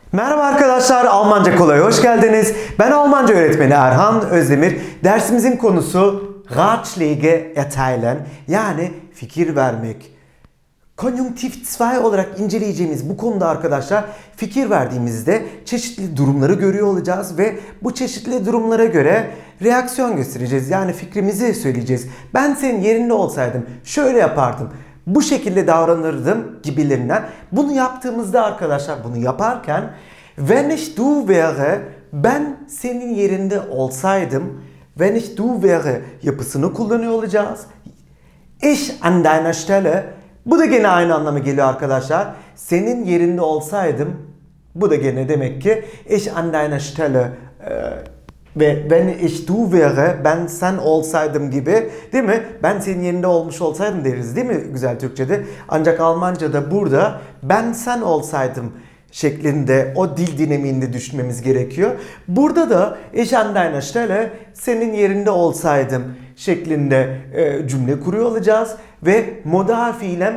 Merhaba arkadaşlar, Almanca Kolay'a hoş geldiniz. Ben Almanca öğretmeni Erhan Özdemir. Dersimizin konusu Ratschläge erteilen, yani fikir vermek. Konjunktif 2 olarak inceleyeceğimiz bu konuda arkadaşlar fikir verdiğimizde çeşitli durumları görüyor olacağız ve bu çeşitli durumlara göre reaksiyon göstereceğiz. Yani fikrimizi söyleyeceğiz. Ben senin yerinde olsaydım şöyle yapardım, bu şekilde davranırdım gibilerinden. Bunu yaptığımızda arkadaşlar, bunu yaparken wenn ich du wäre, ben senin yerinde olsaydım, wenn ich du wäre yapısını kullanıyor olacağız. Ich an deiner Stelle, bu da gene aynı anlama geliyor arkadaşlar. Senin yerinde olsaydım, bu da gene demek ki ich an deiner Stelle ve wenn ich du wäre, ben sen olsaydım gibi, değil mi? Ben senin yerinde olmuş olsaydım deriz, değil mi güzel Türkçe'de? Ancak Almanca'da burada ben sen olsaydım şeklinde o dil dinamiğinde düşünmemiz gerekiyor. Burada da ich an deiner Stelle, senin yerinde olsaydım şeklinde cümle kuruyor olacağız ve modal fiilim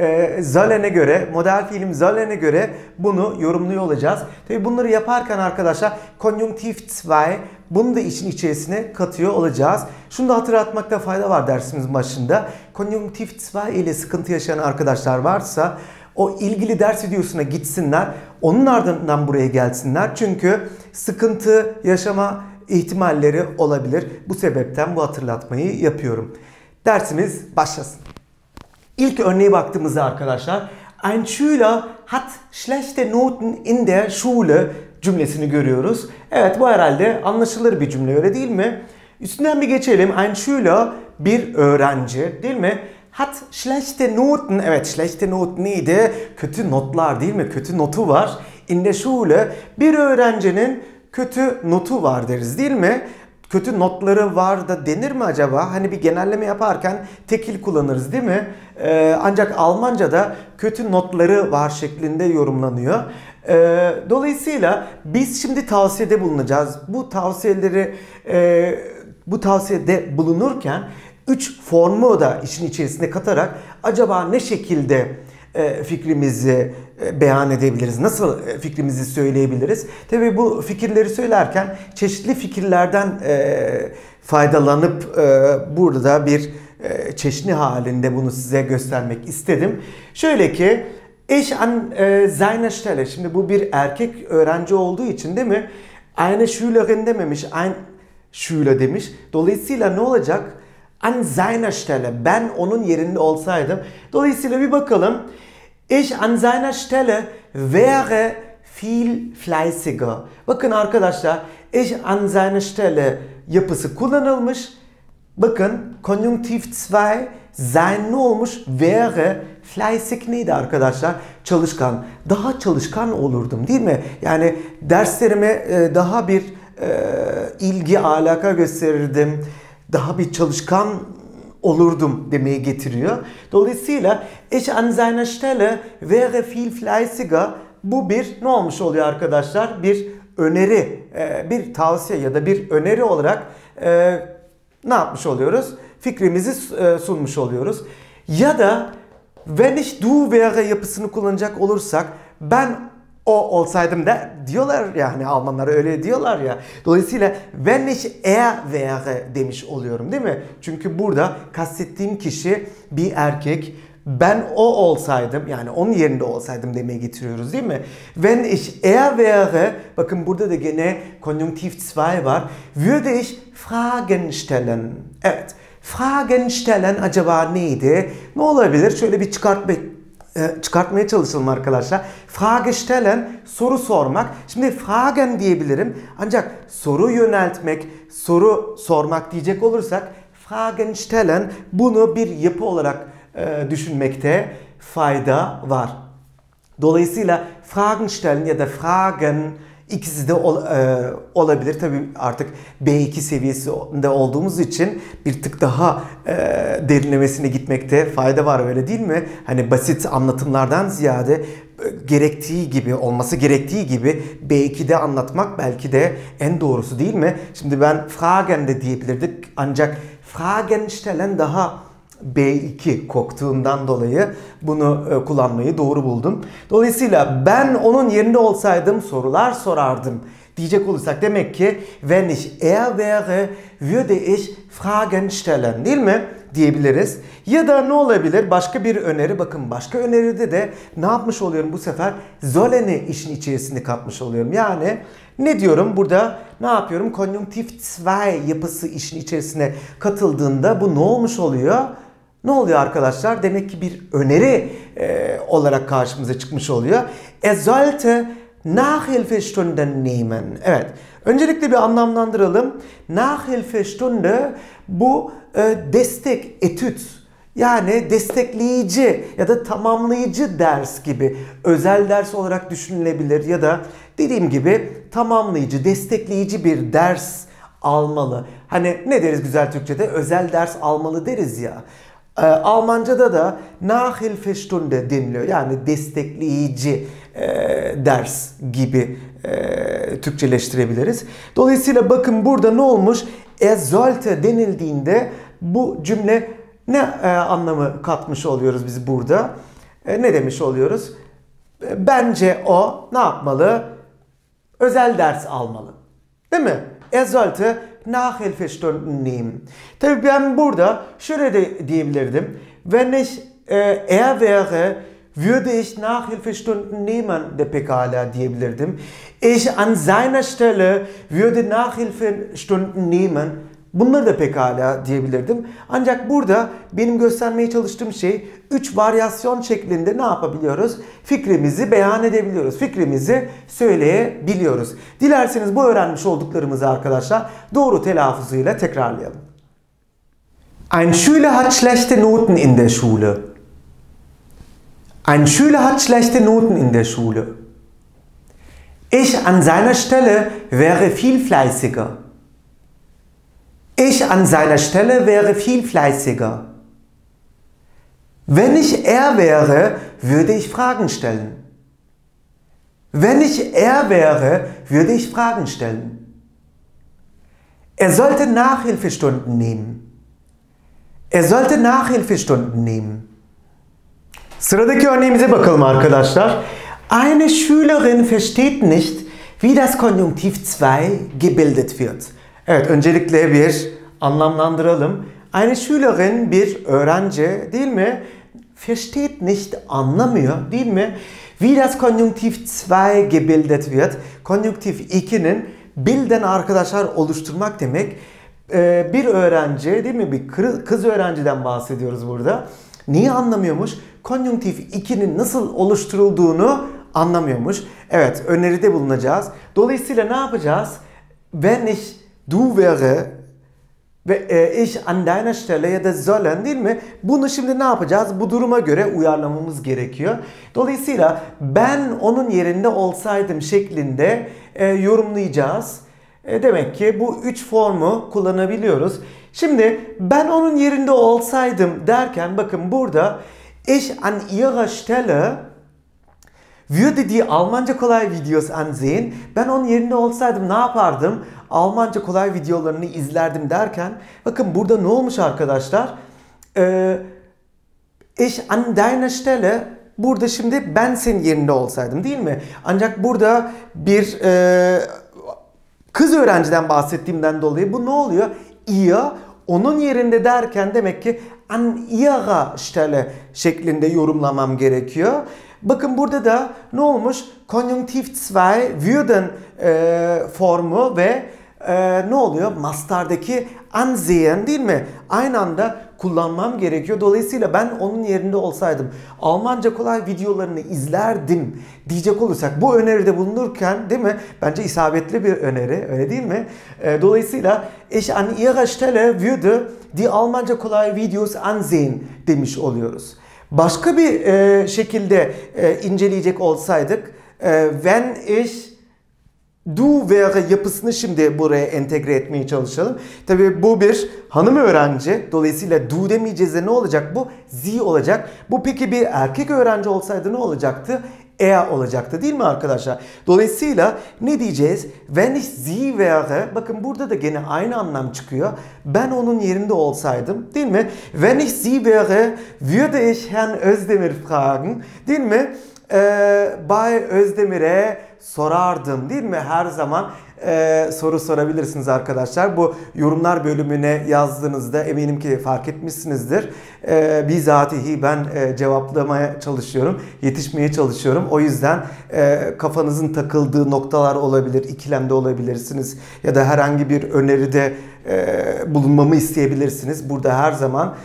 zollen'e göre bunu yorumluyor olacağız. Tabii bunları yaparken arkadaşlar konjunktif 2 bunu da işin içerisine katıyor olacağız. Şunu da hatırlatmakta fayda var dersimizin başında. Konjunktif 2 ile sıkıntı yaşayan arkadaşlar varsa o ilgili ders videosuna gitsinler. Onun ardından buraya gelsinler. Çünkü sıkıntı yaşama ihtimalleri olabilir. Bu sebepten bu hatırlatmayı yapıyorum. Dersimiz başlasın. İlk örneğe baktığımızda arkadaşlar ein Schüler hat schlechte Noten in der Schule cümlesini görüyoruz. Evet, bu herhalde anlaşılır bir cümle, öyle değil mi? Üstünden bir geçelim. Ein Schüler bir öğrenci, değil mi? Hat schlechte Noten. Evet, schlechte Noten neydi? Kötü notlar, değil mi? Kötü notu var. In der Schule bir öğrencinin kötü notu var deriz, değil mi? Kötü notları var da denir mi acaba? Hani bir genelleme yaparken tekil kullanırız, değil mi? Ancak Almanca'da kötü notları var şeklinde yorumlanıyor. Dolayısıyla biz şimdi tavsiyede bulunacağız. Bu tavsiyede bulunurken 3 formu da işin içerisine katarak acaba ne şekilde fikrimizi beyan edebiliriz? Nasıl fikrimizi söyleyebiliriz? Tabii bu fikirleri söylerken çeşitli fikirlerden faydalanıp burada bir çeşni halinde bunu size göstermek istedim. Şöyle ki ich an seiner Stelle. Şimdi bu bir erkek öğrenci olduğu için, değil mi? Eine Schülerin dememiş, ein Schüler demiş. Dolayısıyla ne olacak? An seiner Stelle. Ben onun yerinde olsaydım. Dolayısıyla bir bakalım. Ich an seiner Stelle wäre viel fleißiger. Bakın arkadaşlar, ich an seiner Stelle yapısı kullanılmış. Bakın konjunktif 2 sein ne olmuş? Wäre fleißig neydi arkadaşlar? Çalışkan. Daha çalışkan olurdum, değil mi? Yani derslerime daha bir ilgi, alaka gösterirdim. Daha bir çalışkan olurdum demeye getiriyor. Dolayısıyla ich an seiner Stelle wäre viel fleißiger. Bu bir ne olmuş oluyor arkadaşlar? Bir öneri, bir tavsiye ya da bir öneri olarak ne yapmış oluyoruz? Fikrimizi sunmuş oluyoruz. Ya da wenn ich du wäre yapısını kullanacak olursak, ben o olsaydım da diyorlar ya, hani Almanlar öyle diyorlar ya. Dolayısıyla wenn ich er wäre demiş oluyorum, değil mi? Çünkü burada kastettiğim kişi bir erkek. Ben o olsaydım, yani onun yerinde olsaydım demeye getiriyoruz, değil mi? Wenn ich er wäre, bakın burada da gene konjunktif 2 var. Würde ich Fragen stellen. Evet, Fragen stellen acaba neydi? Ne olabilir? Şöyle bir çıkartmaya çalışalım arkadaşlar. Frage stellen, soru sormak. Şimdi Fragen diyebilirim. Ancak soru yöneltmek, soru sormak diyecek olursak Fragen stellen, bunu bir yapı olarak düşünmekte fayda var. Dolayısıyla Fragen stellen ya da Fragen ikisi de olabilir. Tabii artık B2 seviyesinde olduğumuz için bir tık daha derinlemesine gitmekte fayda var, öyle değil mi? Hani basit anlatımlardan ziyade olması gerektiği gibi B2'de anlatmak belki de en doğrusu, değil mi? Şimdi ben Fragen de diyebilirdik, ancak Fragen stellen B2 koktuğundan dolayı bunu kullanmayı doğru buldum. Dolayısıyla ben onun yerinde olsaydım sorular sorardım diyecek olursak demek ki wenn ich er wäre, würde ich Fragen stellen, değil mi? Diyebiliriz. Ya da ne olabilir? Başka bir öneri. Bakın başka öneride de ne yapmış oluyorum bu sefer? Sollen'i işin içerisine katmış oluyorum. Yani ne diyorum? Burada ne yapıyorum? Konjunktif 2 yapısı işin içerisine katıldığında bu ne olmuş oluyor? Ne oluyor arkadaşlar? Demek ki bir öneri olarak karşımıza çıkmış oluyor. Er sollte Nachhilfestunden nehmen. Evet. Öncelikle bir anlamlandıralım. Nachhilfestunde bu destek, etüt. Yani destekleyici ya da tamamlayıcı ders gibi özel ders olarak düşünülebilir ya da dediğim gibi tamamlayıcı, destekleyici bir ders almalı. Hani ne deriz güzel Türkçe'de? Özel ders almalı deriz ya. Almanca'da da Nachhilfestunde deniliyor. Yani destekleyici ders gibi Türkçeleştirebiliriz. Dolayısıyla bakın burada ne olmuş? Er sollte denildiğinde bu cümle ne anlamı katmış oluyoruz biz burada? Ne demiş oluyoruz? Bence o ne yapmalı? Özel ders almalı. Değil mi? Er sollte Nachhilfestunden nehmen. Tabii ben burada şöyle de diyebilirdim. Wenn ich er wäre, würde ich Nachhilfestunden nehmen de pekala diyebilirdim. Ich an seiner Stelle würde Nachhilfestunden nehmen. Bunları da pekala diyebilirdim. Ancak burada benim göstermeye çalıştığım şey 3 varyasyon şeklinde ne yapabiliyoruz? Fikrimizi beyan edebiliyoruz. Fikrimizi söyleyebiliyoruz. Dilerseniz bu öğrenmiş olduklarımızı arkadaşlar doğru telaffuzuyla tekrarlayalım. Ein Schüler hat schlechte Noten in der Schule. Ein Schüler hat schlechte Noten in der Schule. Ich an seiner Stelle wäre viel fleißiger. Ich an seiner Stelle wäre viel fleißiger. Wenn ich er wäre, würde ich Fragen stellen. Wenn ich er wäre, würde ich Fragen stellen. Er sollte Nachhilfestunden nehmen. Er sollte Nachhilfestunden nehmen. Sıradaki örneğimize bakalım arkadaşlar. Eine Schülerin versteht nicht, wie das Konjunktiv 2 gebildet wird. Evet, öncelikle bir anlamlandıralım. Eine Schülerin bir öğrenci değil mi? Versteht nicht anlamıyor değil mi? Wie das Konjunktiv 2 gebildet wird. Konjunktif 2'nin bilden arkadaşlar oluşturmak demek. Bir öğrenci değil mi? Bir kız öğrenciden bahsediyoruz burada. Niye anlamıyormuş? Konjunktif 2'nin nasıl oluşturulduğunu anlamıyormuş. Evet, öneride bulunacağız. Dolayısıyla ne yapacağız? Wenn ich du wäre ve ich an deiner Stelle ya da sollen değil mi? Bunu şimdi ne yapacağız? Bu duruma göre uyarlamamız gerekiyor. Dolayısıyla ben onun yerinde olsaydım şeklinde yorumlayacağız. Demek ki bu 3 formu kullanabiliyoruz. Şimdi ben onun yerinde olsaydım derken bakın burada ich an ihrer Stelle würde die Almanca kolay videos ansehen. Ben onun yerinde olsaydım ne yapardım? Almanca kolay videolarını izlerdim derken bakın burada ne olmuş arkadaşlar? Ich an deiner Stelle burada şimdi ben senin yerinde olsaydım değil mi? Ancak burada bir kız öğrenciden bahsettiğimden dolayı bu ne oluyor? Ihr onun yerinde derken demek ki an ihrer Stelle şeklinde yorumlamam gerekiyor. Bakın burada da ne olmuş? Konjunktiv 2 würden formu ve ne oluyor? Mastar'daki ansehen değil mi? Aynı anda kullanmam gerekiyor. Dolayısıyla ben onun yerinde olsaydım Almanca kolay videolarını izlerdim diyecek olursak bu öneride bulunurken değil mi? Bence isabetli bir öneri, öyle değil mi? Dolayısıyla ich an ihrer Stelle würde die Almanca kolay videos ansehen demiş oluyoruz. Başka bir şekilde inceleyecek olsaydık wenn ich du wäre yapısını şimdi buraya entegre etmeye çalışalım. Tabii bu bir hanım öğrenci. Dolayısıyla du demeyeceğiz de ne olacak bu? Sie olacak. Bu peki bir erkek öğrenci olsaydı ne olacaktı? er olacaktı değil mi arkadaşlar? Dolayısıyla ne diyeceğiz? Wenn ich sie wäre, bakın burada da gene aynı anlam çıkıyor. Ben onun yerinde olsaydım değil mi? Wenn ich sie wäre, würde ich Herrn Özdemir fragen değil mi? Bay Özdemir'e sorardım değil mi? Her zaman soru sorabilirsiniz arkadaşlar. Bu yorumlar bölümüne yazdığınızda eminim ki fark etmişsinizdir. Bizatihi ben cevaplamaya çalışıyorum, yetişmeye çalışıyorum. O yüzden kafanızın takıldığı noktalar olabilir, ikilemde olabilirsiniz ya da herhangi bir öneride bulunmamı isteyebilirsiniz. Burada her zaman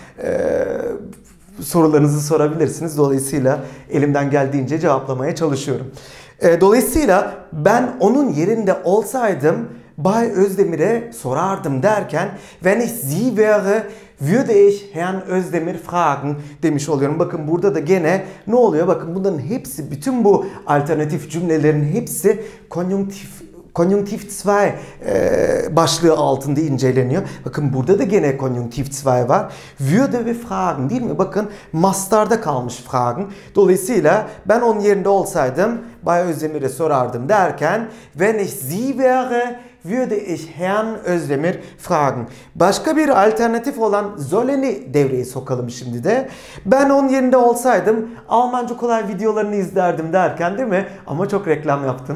sorularınızı sorabilirsiniz. Dolayısıyla elimden geldiğince cevaplamaya çalışıyorum. Dolayısıyla ben onun yerinde olsaydım Bay Özdemir'e sorardım derken wenn ich sie wäre, würde ich Herrn Özdemir fragen demiş oluyorum. Bakın burada da gene ne oluyor? Bakın bunların hepsi, bütün bu alternatif cümlelerin hepsi Konjunktiv 2 başlığı altında inceleniyor. Bakın burada da gene Konjunktiv 2 var. Würde ve fragen değil mi? Bakın mastarda kalmış fragen. Dolayısıyla ben onun yerinde olsaydım Bay Özdemir'e sorardım derken wenn ich sie wäre, würde ich Herrn Özdemir fragen. Başka bir alternatif olan sollen'i devreye sokalım şimdi de. Ben onun yerinde olsaydım Almanca kolay videolarını izlerdim derken değil mi? Ama çok reklam yaptım.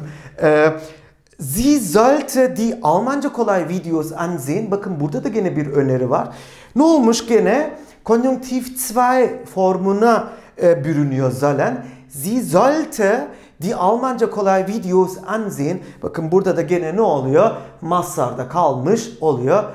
Sie sollte die Almanca kolay Videos ansehen. Bakın burada da gene bir öneri var. Ne olmuş gene? Konjunktiv 2 formuna bürünüyor sollen. Sie sollte die Almanca kolay Videos ansehen. Bakın burada da gene ne oluyor? Mastarda kalmış oluyor.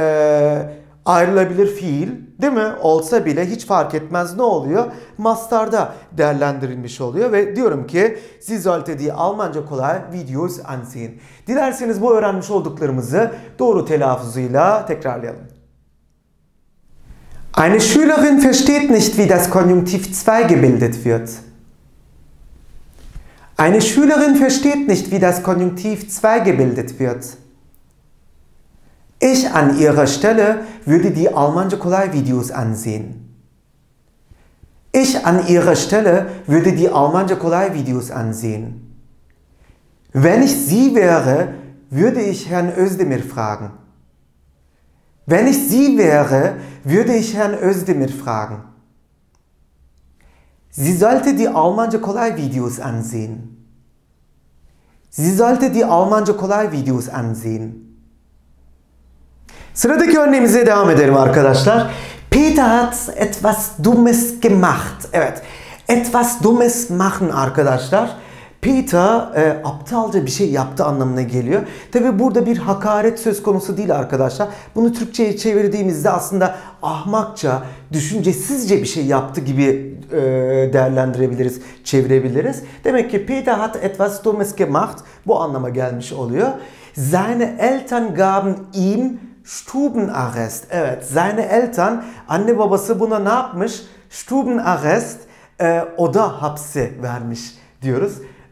Ayrılabilir fiil değil mi? Olsa bile hiç fark etmez ne oluyor? Mastarda değerlendirilmiş oluyor ve diyorum ki Sie sollte die Almanca kolay Videos ansehen. Dilerseniz bu öğrenmiş olduklarımızı doğru telaffuzuyla tekrarlayalım. Eine Schülerin versteht nicht, wie das Konjunktiv 2 gebildet wird. Eine Schülerin versteht nicht, wie das Konjunktiv 2 gebildet wird. Ich an ihrer Stelle würde die Almanca kolay Videos ansehen. Ich an ihrer Stelle würde die Almanca kolay Videos ansehen. Wenn ich sie wäre, würde ich Herrn Özdemir fragen. Wenn ich sie wäre, würde ich Herrn Özdemir fragen. Sie sollte die Almanca kolay Videos ansehen. Sie sollte die Almanca kolay Videos ansehen. Sıradaki örneğimize devam edelim arkadaşlar. Peter hat etwas Dummes gemacht. Evet, etwas Dummes machen arkadaşlar. Peter aptalca bir şey yaptı anlamına geliyor. Tabi burada bir hakaret söz konusu değil arkadaşlar. Bunu Türkçe'ye çevirdiğimizde aslında ahmakça, düşüncesizce bir şey yaptı gibi değerlendirebiliriz, çevirebiliriz. Demek ki Peter hat etwas Dummes gemacht bu anlama gelmiş oluyor. Seine Eltern gaben ihm Stubenarrest. Evet, seine Eltern, anne babası buna ne yapmış? Stubenarrest, oda hapsi vermiş diyoruz.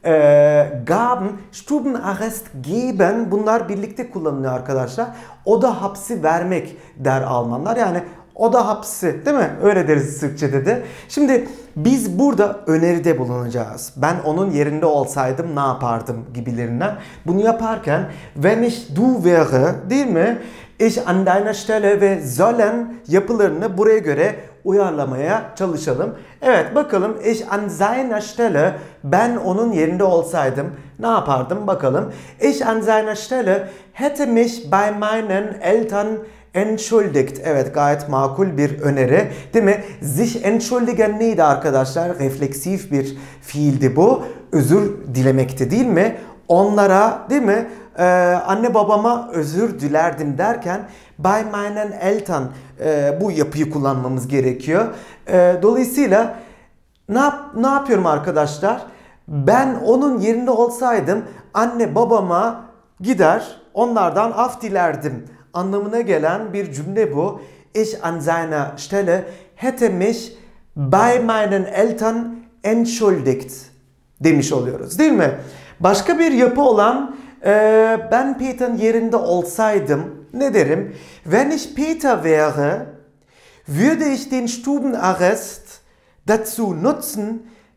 Gaben, Stubenarrest geben, bunlar birlikte kullanılıyor arkadaşlar. Oda hapsi vermek der Almanlar. Yani oda hapsi değil mi? Öyle deriz Türkçe'de de. Şimdi biz burada öneride bulunacağız. Ben onun yerinde olsaydım ne yapardım gibilerinden. Bunu yaparken wenn ich du wäre değil mi? Ich an deiner Stelle ve sollen yapılarını buraya göre uyarlamaya çalışalım. Evet bakalım ich an seiner Stelle, ben onun yerinde olsaydım ne yapardım bakalım. Ich an seiner Stelle hätte mich bei meinen Eltern entschuldigt. Evet gayet makul bir öneri değil mi? Sich entschuldigen neydi arkadaşlar? Refleksif bir fiildi bu. Özür dilemekti değil mi? Onlara değil mi? Anne babama özür dilerdim derken bei meinen Eltern bu yapıyı kullanmamız gerekiyor. Dolayısıyla ne yapıyorum arkadaşlar? Ben onun yerinde olsaydım anne babama gider onlardan af dilerdim anlamına gelen bir cümle bu. Ich an seiner Stelle hätte mich bei meinen Eltern entschuldigt demiş oluyoruz değil mi? Başka bir yapı olan ben Peter'ın yerinde olsaydım ne derim? Wenn ich Peter wäre, würde ich den Stubenarrest dazu nutzen,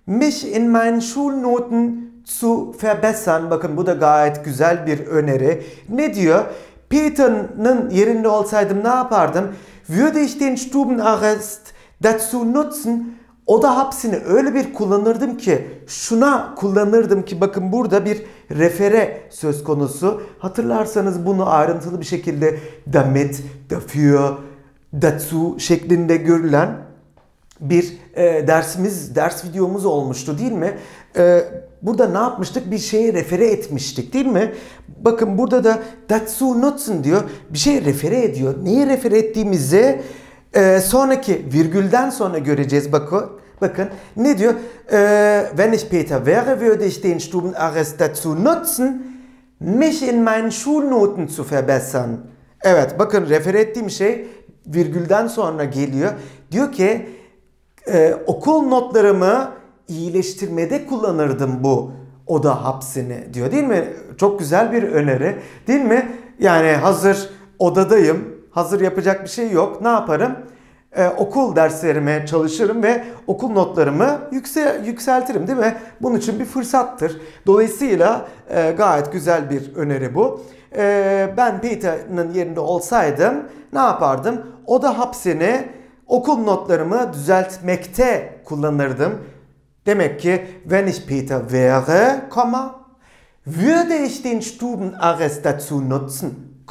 mich in meinen Schulnoten zu verbessern. Bakın bu da gayet güzel bir öneri. Ne diyor? Peter'ın yerinde olsaydım ne yapardım? Würde ich den Stubenarrest dazu nutzen? Oda hapsini öyle bir kullanırdım ki, şuna kullanırdım ki, bakın burada bir refere söz konusu. Hatırlarsanız bunu ayrıntılı bir şekilde damit, dafür, dazu şeklinde görülen bir ders videomuz olmuştu değil mi? Burada ne yapmıştık? Bir şeye refere etmiştik değil mi? Bakın burada da dazu nutzen diyor. Bir şeye refere ediyor. Neye refere ettiğimizi sonraki virgülden sonra göreceğiz. Bakın ne diyor? Wenn ich Peter wäre, würde ich den Stubenarrest dazu nutzen, mich in meinen Schulnoten zu verbessern. Evet, bakın refere ettiğim şey virgülden sonra geliyor. Diyor ki okul notlarımı iyileştirmede kullanırdım bu oda hapsini diyor değil mi? Çok güzel bir öneri değil mi? Yani hazır odadayım, hazır yapacak bir şey yok. Ne yaparım? Okul derslerime çalışırım ve okul notlarımı yükseltirim değil mi? Bunun için bir fırsattır. Dolayısıyla gayet güzel bir öneri bu. Ben Peter'ın yerinde olsaydım ne yapardım? Oda hapsini okul notlarımı düzeltmekte kullanırdım. Demek ki wenn ich Peter wäre, würde ich den Stubenarrest dazu nutzen,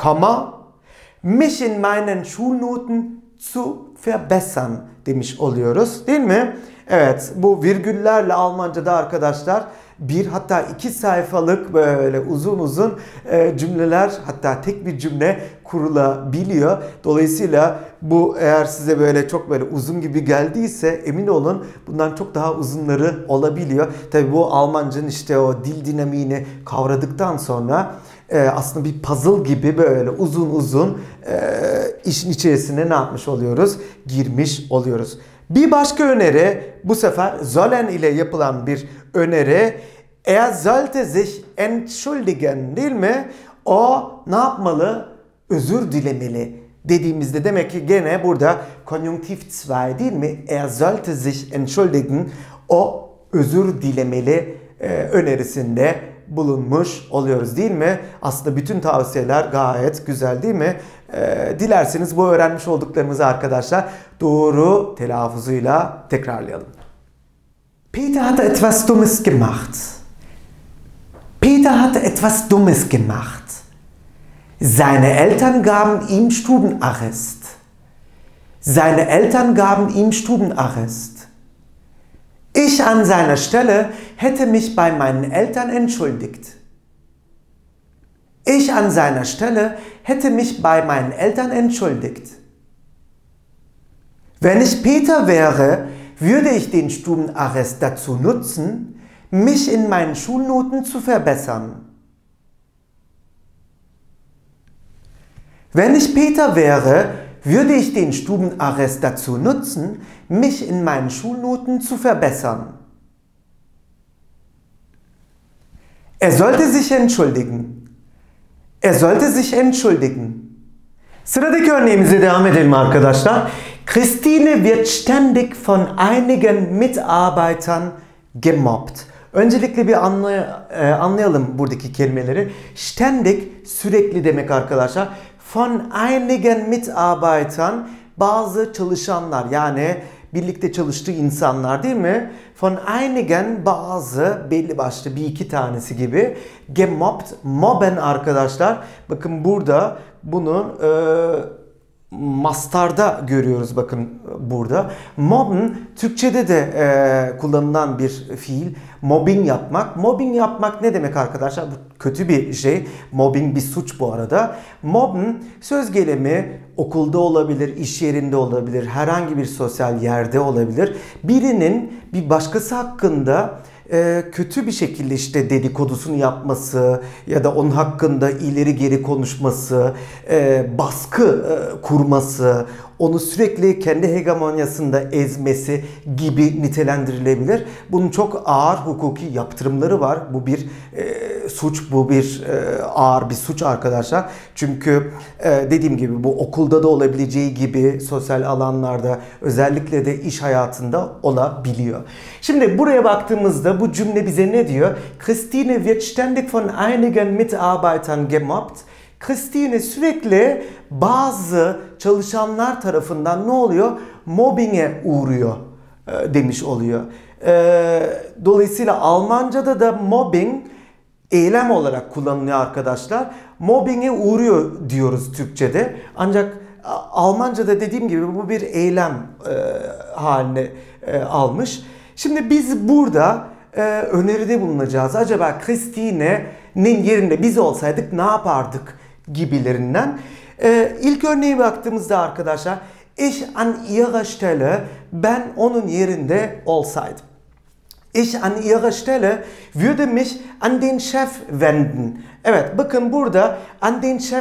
mich in meinen Schulnoten zu verbessern demiş oluyoruz değil mi? Evet, bu virgüllerle Almanca'da arkadaşlar bir hatta 2 sayfalık böyle uzun uzun cümleler, hatta tek bir cümle kurulabiliyor. Dolayısıyla bu eğer size böyle çok böyle uzun gibi geldiyse emin olun bundan çok daha uzunları olabiliyor. Tabii bu Almanca'nın işte o dil dinamiğini kavradıktan sonra aslında bir puzzle gibi böyle uzun uzun işin içerisine ne yapmış oluyoruz? Girmiş oluyoruz. Bir başka öneri bu sefer sollen ile yapılan bir öneri. Er sollte sich entschuldigen değil mi? O ne yapmalı? Özür dilemeli dediğimizde demek ki gene burada konjunktif 2 değil mi? Er sollte sich entschuldigen. O özür dilemeli önerisinde bulunmuş oluyoruz değil mi? Aslında bütün tavsiyeler gayet güzel değil mi? Dilerseniz bu öğrenmiş olduklarımızı arkadaşlar doğru telaffuzuyla tekrarlayalım. Peter hatte etwas Dummes gemacht. Peter hatte etwas Dummes gemacht. Seine Eltern gaben ihm Stubenarrest. Seine Eltern gaben ihm Stubenarrest. Ich an seiner Stelle hätte mich bei meinen Eltern entschuldigt. Ich an seiner Stelle hätte mich bei meinen Eltern entschuldigt. Wenn ich Peter wäre, würde ich den Stubenarrest dazu nutzen, mich in meinen Schulnoten zu verbessern. Wenn ich Peter wäre, würde ich den Stubenarrest dazu nutzen, mich in meinen Schulnoten zu verbessern. Er sollte sich entschuldigen. Er sollte sich entschuldigen. Sıradaki örneğimize devam edelim arkadaşlar. Christine wird ständig von einigen Mitarbeitern gemobbt. Öncelikle bir anlayalım buradaki kelimeleri. Ständig sürekli demek arkadaşlar. Von einigen Mitarbeitern bazı çalışanlar, yani birlikte çalıştığı insanlar değil mi? Von einigen bazı, belli başlı bir iki tanesi gibi. Gemobbt, mobben arkadaşlar. Bakın burada bunu mastarda görüyoruz bakın burada. Mobben Türkçe'de de kullanılan bir fiil. Mobbing yapmak. Mobbing yapmak ne demek arkadaşlar? Bu kötü bir şey. Mobbing bir suç bu arada. Mobben söz gelimi okulda olabilir, iş yerinde olabilir, herhangi bir sosyal yerde olabilir. Birinin bir başkası hakkında kötü bir şekilde işte dedikodusunu yapması ya da onun hakkında ileri geri konuşması, baskı kurması, onu sürekli kendi hegemonyasında ezmesi gibi nitelendirilebilir. Bunun çok ağır hukuki yaptırımları var. Bu bir suç, bu bir ağır bir suç arkadaşlar. Çünkü dediğim gibi bu okulda da olabileceği gibi sosyal alanlarda, özellikle de iş hayatında olabiliyor. Şimdi buraya baktığımızda bu cümle bize ne diyor? Christine wird ständig von einigen Mitarbeitern gemobbt. Christine sürekli bazı çalışanlar tarafından ne oluyor? Mobbinge uğruyor demiş oluyor. Dolayısıyla Almanca'da da mobbing eylem olarak kullanılıyor arkadaşlar. Mobbinge uğruyor diyoruz Türkçe'de. Ancak Almanca'da dediğim gibi bu bir eylem haline almış. Şimdi biz burada öneride bulunacağız. Acaba Christine'nin yerinde biz olsaydık ne yapardık gibilerinden. İlk örneğe baktığımızda arkadaşlar, ich an ihrer Stelle, ben onun yerinde olsaydım. Ich an ihrer Stelle würde mich an den Chef wenden. Evet, bakın burada an den Chef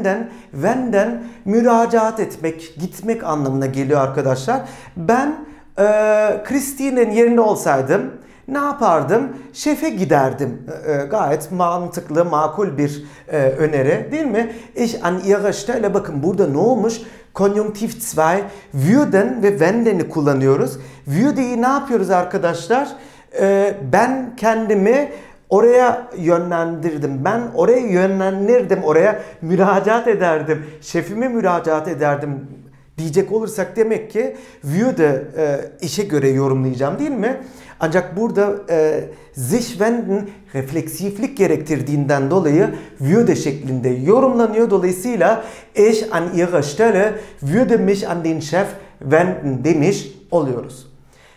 wenden müracaat etmek, gitmek anlamına geliyor arkadaşlar. Ben Christine'nin yerinde olsaydım ne yapardım? Şefe giderdim. Gayet mantıklı, makul bir öneri değil mi? Ich an ihrer Stelle, bakın burada ne olmuş? Konjunktiv 2, würden ve wenden'i kullanıyoruz. Würde'yi ne yapıyoruz arkadaşlar? Ben kendimi oraya yönlendirdim. Ben oraya yönlendirdim. Oraya müracaat ederdim. Şefime müracaat ederdim diyecek olursak demek ki würde işe göre yorumlayacağım değil mi? Ancak burada sich wenden refleksiflik gerektirdiğinden dolayı würde şeklinde yorumlanıyor. Dolayısıyla ich an ihrer Stelle würde mich an den Chef wenden demiş oluyoruz.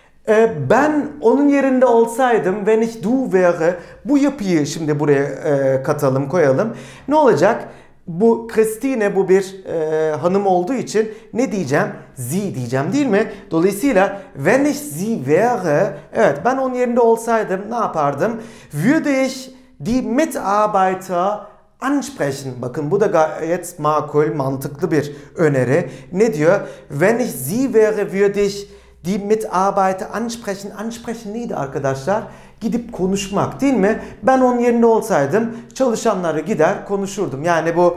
Ben onun yerinde olsaydım, wenn ich du wäre, bu yapıyı şimdi buraya katalım, koyalım. Ne olacak? Bu Christine, bu bir hanım olduğu için ne diyeceğim? Sie diyeceğim değil mi? Dolayısıyla wenn ich sie wäre, evet ben onun yerinde olsaydım ne yapardım? Würde ich die Mitarbeiter ansprechen. Bakın bu da gayet makul, mantıklı bir öneri. Ne diyor? Wenn ich sie wäre, würde ich die Mitarbeiter ansprechen. Ansprechen neydi arkadaşlar? Gidip konuşmak değil mi? Ben onun yerinde olsaydım çalışanlara gider konuşurdum. Yani bu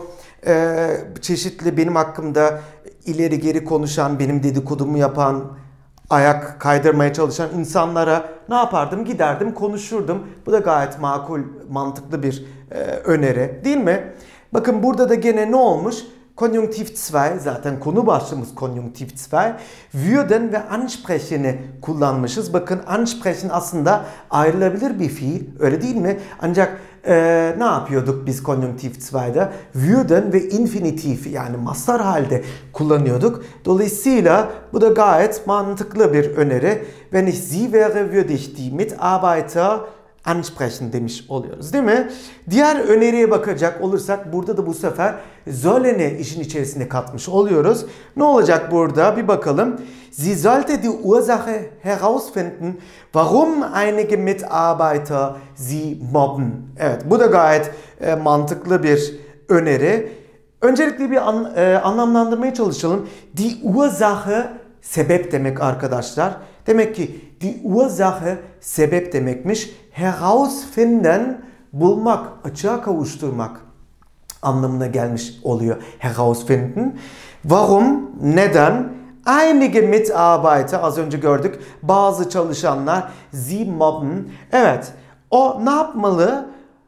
çeşitli benim hakkımda ileri geri konuşan, benim dedikodumu yapan, ayak kaydırmaya çalışan insanlara ne yapardım? Giderdim konuşurdum. Bu da gayet makul, mantıklı bir öneri değil mi? Bakın burada da gene ne olmuş? Konjunktiv 2, zaten konu başlığımız Konjunktiv 2. Würden ve ansprechen'i kullanmışız. Bakın ansprechen aslında ayrılabilir bir fiil, öyle değil mi? Ancak ne yapıyorduk biz Konjunktiv 2'de? Würden ve infinitif, yani mastar halde kullanıyorduk. Dolayısıyla bu da gayet mantıklı bir öneri. Wenn ich sie wäre, würde ich die Mitarbeiter ansprechen demiş oluyoruz değil mi? Diğer öneriye bakacak olursak burada da bu sefer sollen'i işin içerisine katmış oluyoruz. Ne olacak burada? Bir bakalım. Sie sollte die Ursache herausfinden, warum einige Mitarbeiter sie mobben. Evet, bu da gayet mantıklı bir öneri. Öncelikle bir anlamlandırmaya çalışalım. Die Ursache sebep demek arkadaşlar. Demek ki die Ursache sebep demekmiş. Herausfinden bulmak, açığa kavuşturmak anlamına gelmiş oluyor. Herausfinden. Warum? Neden? Einige Mitarbeiter, az önce gördük, bazı çalışanlar sie mobben. Evet, o ne yapmalı?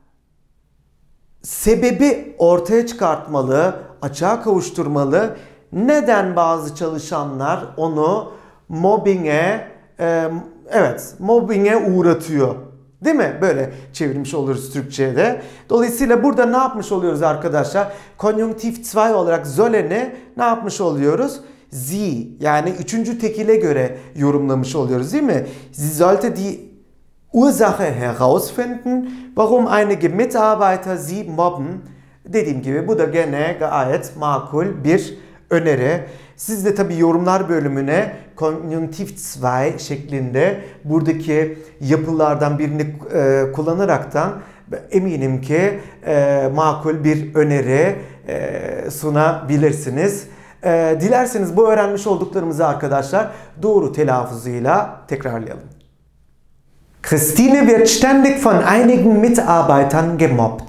Sebebi ortaya çıkartmalı, açığa kavuşturmalı. Neden bazı çalışanlar onu mobbinge uğratıyor? Değil mi? Böyle çevirmiş oluruz Türkçe'de. Dolayısıyla burada ne yapmış oluyoruz arkadaşlar? Konjunktiv 2 olarak sollen'i ne yapmış oluyoruz? Sie, yani üçüncü tekile göre yorumlamış oluyoruz değil mi? Sie sollte die Ursache herausfinden, warum einige Mitarbeiter sie mobben. Dediğim gibi bu da gene gayet makul bir öneri. Siz de tabii yorumlar bölümüne Konjunktiv 2 şeklinde buradaki yapılardan birini kullanaraktan eminim ki makul bir öneri sunabilirsiniz. Dilerseniz bu öğrenmiş olduklarımızı arkadaşlar doğru telaffuzuyla tekrarlayalım. Christine wird ständig von einigen Mitarbeitern gemobbt.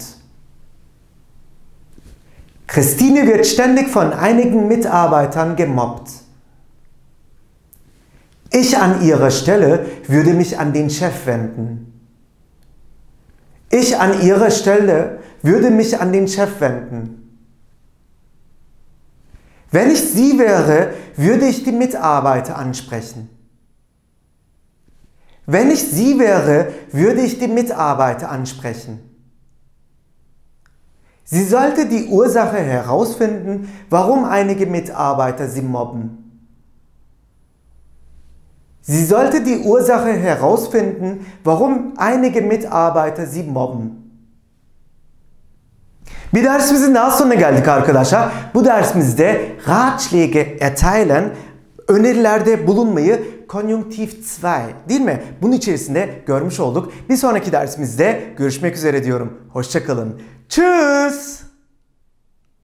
Christine wird ständig von einigen Mitarbeitern gemobbt. Ich an ihrer Stelle würde mich an den Chef wenden. Ich an ihrer Stelle würde mich an den Chef wenden. Wenn ich sie wäre, würde ich die Mitarbeiter ansprechen. Wenn ich sie wäre, würde ich die Mitarbeiter ansprechen. Sie sollte die Ursache herausfinden, warum einige Mitarbeiter sie mobben. Sie sollte die Ursache herausfinden, warum einige Mitarbeiter sie mobben. Bir dersimizin daha sonuna geldik arkadaşlar. Bu dersimizde Ratschläge erteilen, önerilerde bulunmayı Konjunktiv 2 değil mi? Bunun içerisinde görmüş olduk. Bir sonraki dersimizde görüşmek üzere diyorum. Hoşça kalın. Tschüss.